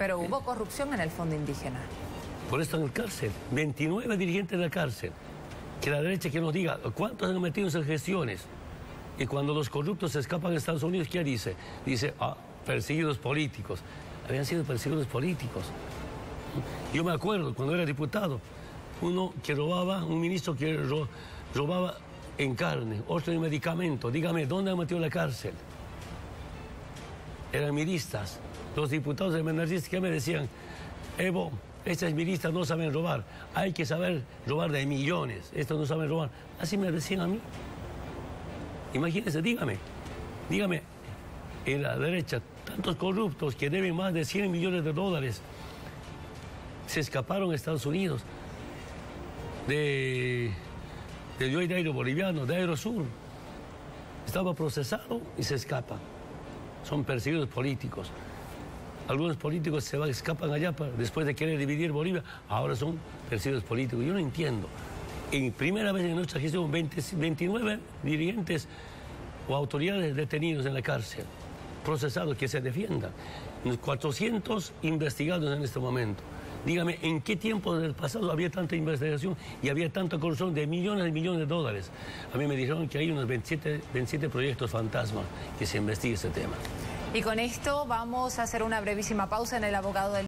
Pero hubo corrupción en el Fondo Indígena. Por eso están en cárcel. 29 dirigentes de la cárcel. Que la derecha que nos diga cuántos han metido en gestiones. Y cuando los corruptos se escapan a Estados Unidos, ¿qué dice? Dice, perseguidos políticos. Habían sido perseguidos políticos. Yo me acuerdo, cuando era diputado, uno que robaba, un ministro que robaba en carne, otro en medicamentos. Dígame, ¿dónde han metido en la cárcel? Eran miristas. Los diputados de Menardis que me decían, Evo, estas miristas no saben robar, hay que saber robar de millones, estos no saben robar. Así me decían a mí. Imagínense, dígame, en la derecha, tantos corruptos que deben más de 100 millones de dólares, se escaparon a Estados Unidos del Aero Boliviano, de Aerosur. Estaba procesado y se escapa. Son perseguidos políticos. Algunos políticos escapan allá después de querer dividir Bolivia, ahora son perseguidos políticos. Yo no entiendo. En primera vez en nuestra gestión, 29 dirigentes o autoridades detenidos en la cárcel, procesados que se defiendan. 400 investigados en este momento. Dígame, ¿en qué tiempo del pasado había tanta investigación y había tanta corrupción de millones y millones de dólares? A mí me dijeron que hay unos 27 proyectos fantasmas que se investigue este tema. Y con esto vamos a hacer una brevísima pausa en El Abogado del